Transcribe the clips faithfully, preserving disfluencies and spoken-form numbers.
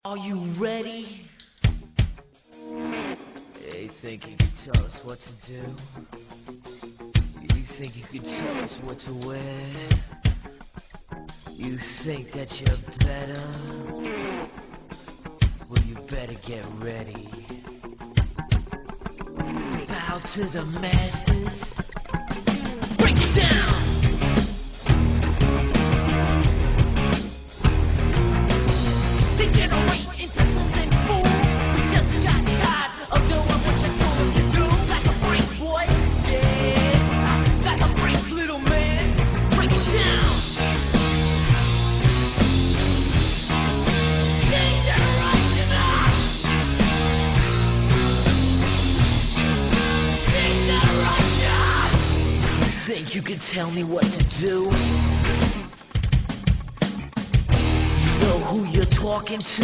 Are you ready? You think you can tell us what to do? You think you can tell us what to wear? You think that you're better? Well, you better get ready. Bow to the masters. Break it down! Degenerate into something fool. We just got tired of doing what you told us to do. That's a break, boy. Yeah, that's a break, little man. Break it down. Degeneration up. Degeneration. You think you can tell me what to do? Who you're talking to?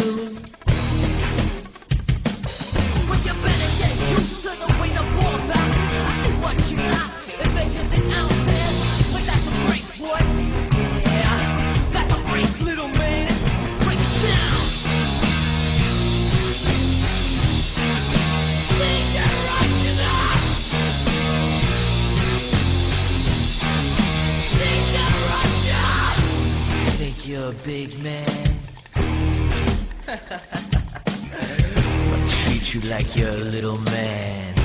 Well, you better get used to the way the ball bounce. I see what you got, it measures in ounces. But that's a break, boy. Yeah, that's a break, little man. Break it down. Degeneration up. Degeneration. Think you're a big man? I'll treat you like you're a little man.